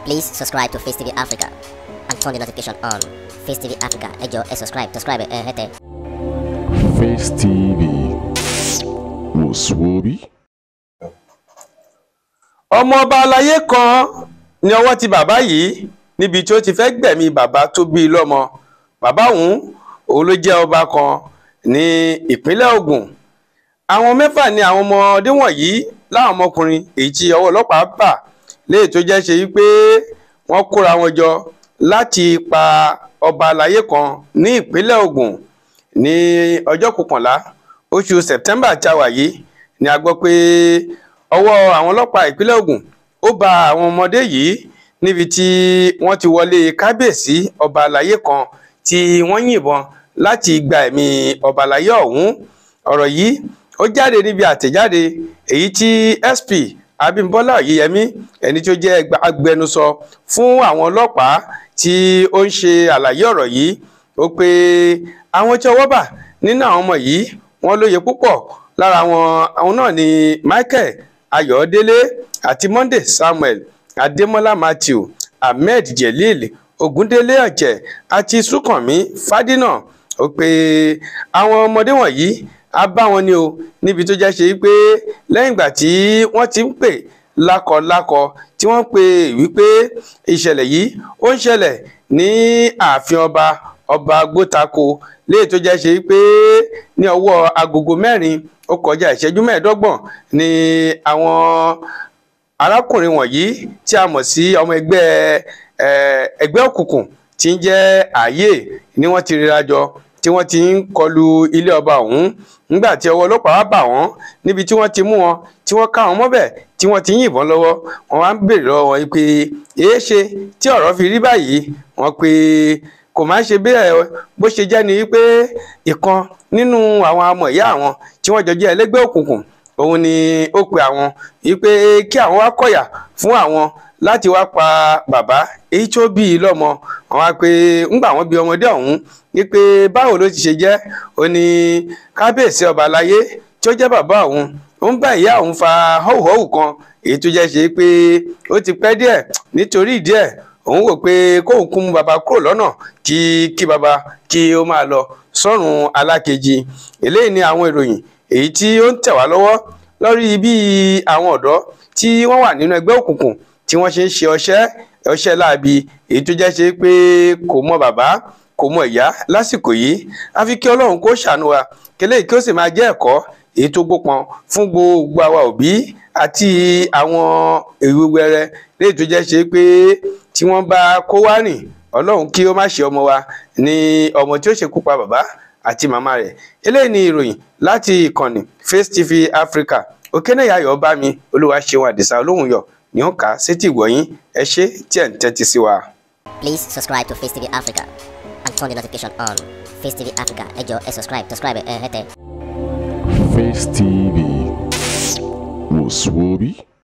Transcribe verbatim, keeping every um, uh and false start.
Please subscribe to Facetv Africa and turn the notification on. Facetv Africa, ẹ jọ̀ọ́ ẹ subscribe, subscribe ẹ hẹ́tẹ̀. Facetv wò sùwòbí. ọmọ ọba aláyé kan ní ọwọ́ ti bàbá yìí níbi tí ó ti fẹ́ gbẹ̀mí bàbá tó bí lọ́mọ. Bàbá òun òun ló jẹ́ ọba kan ní ìpínlẹ̀ Ogun. Àwọn mẹ́fà ni àwọn ọmọdé wọ̀nyí láwọn ọmọkùnrin èyí tí ọwọ́ ọlọ́pàá bà léè tó jẹ́ ṣe wípé wọ́n kóra wọn jọ láti pa ọba aláyé kan ní ìpínlẹ̀ Ogun ní ọjọ́ kọkànlá oṣù September tí a wà yìí ni a gbọ́ pé ọwọ́ àwọn ọlọ́pàá ìpínlẹ̀ Ogun ó bà àwọn ọmọdé yìí níbi tí wọ́n ti wọlé kábíyèsí ọba aláyé kan tí wọ́n yìnbọn láti gba ẹ̀mí ọba aláyé ọ̀hún. Ọ̀rọ̀ yìí ó jáde níbi àtẹ̀jáde èyí tí S P Abímbọ́lá Oyèyẹmí ẹni tí ó jẹ́ agbẹnusọ fún àwọn ọlọ́pàá tí ó ń ṣe àlàyé ọ̀rọ̀ yìí ó pé àwọn tí ọwọ́ bà nínú àwọn ọmọ yìí wọ́n lóye púpọ̀. Lára wọn àwọn náà ni Michael Ayọ̀délé àti Monday Samuel, Adémọ́lá Matthew, Ahmed Jelil, Ogundele Ọ̀jẹ̀ àti Súnkànmí Fádínà. Ó pé àwọn ọmọdé wọ̀nyí a bá wọn ní o níbi tó jẹ́ ṣe pé lẹ́yìn ìgbà tí wọ́n ti ń pè lákọlákọ tí wọ́n pè wípé ìṣẹ̀lẹ̀ yìí ó ń ṣẹlẹ̀ ní ààfin ọba ọba Gbótako léè tó jẹ́ ṣe pé ní ọwọ́ agogo mẹ́rin ó kọjá ìṣẹ́jú mẹ́ẹ̀ẹ́dọ́gbọ̀n ni àwọn arákùnrin wọ̀nyí tí a mọ̀ sí ọmọ ẹgbẹ́ ẹgbẹ́ òkùnkùn tí ń jẹ́ ààyè ni wọ́n ti ríra jọ tí wọ́n ti ń kọlu ilé ọba ọ̀hún nígbà tí ọwọ́ ọlọ́pàá wá bà wọ́n níbi tí wọ́n ti mú wọn tí wọ́n ká wọn mọ́bẹ̀ tí wọ́n ti ń yìnbọn lọ́wọ́. Wọ́n wá ń béèrè lọ́wọ́ wọn pé èé ṣe tí ọ̀rọ̀ fi rí báyìí. Wọ́n pé kò má ṣe bẹ́ẹ̀ bó ṣe jẹ́ ni wípé ìkan nínú àwọn ọmọ ìyá àwọn tí wọ́n jọ jẹ́ ẹlẹ́gbẹ́ òkùnkùn òun ni ó pe àwọn wípé kí àwọn wá kọ̀yà fún àwọn láti wá pa bàbá èyí tó bí i lọ́mọ. Wọ́n wá pé ńgbà wọ́n bí ọmọdé ọ̀hún wípé báwo ló ti ṣe jẹ́ ó ní kábíyèsí ọba aláyé tí ó jẹ́ bàbá òun ó ń bá ìyá òun fa họ́wùhọ́wù kan èyí tó jẹ́ ṣe pé ó ti pẹ́ díẹ̀ nítorí ìdí ẹ̀ òun wò pé kóun kún mú bàbá kúrò lọ́nà kí kí bàbá kí ó máa lọ sọ́run alákejì. Eléyìí ni àwọn ìròyìn èyí tí ó ń tẹ̀ wá lọ́wọ́ lórí bí àwọn ọ̀dọ́ tí wọ́n wà nínú ẹgbẹ́ òkùnkùn tí wọ́n ṣe ń ṣe ọṣẹ́ ọṣẹ́ láabi èyí tó jẹ́ ṣe pé kò mọ bàbá kò mọ ìyá lásìkò yìí. Àfi kí Ọlọ́run kó ṣàánú wa kẹlẹ́ kí ó sì máa jẹ́ ẹ̀kọ́ èyí tó gbópọn fún gbogbo àwa òbí àti àwọn èwe wẹrẹ léyìí tó jẹ́ ṣe pé tí wọ́n bá kó wá rìn Ọlọ́run kí ó má ṣe ọmọ wa ní ọmọ tí ó ṣekú pa bàbá àti màmá rẹ̀. Eléyìí ni ìròyìn láti ìkànnì Facetv Africa. Òkénéyàyọ̀ bá mi Olúwaṣeun Àdìsá Olóhùnyọ̀ ni ó kà á sétí ìgbọ̀yìn. Ẹ ṣé tí ẹ̀ ń tẹ́tí sí wa. Please subscribe to Facetv Africa and turn the notification on. Facetv Africa, ẹ jọ̀ọ́ ẹ subscribe, subscribe ẹ hẹ́tẹ̀. Facetv wò sùwòbí.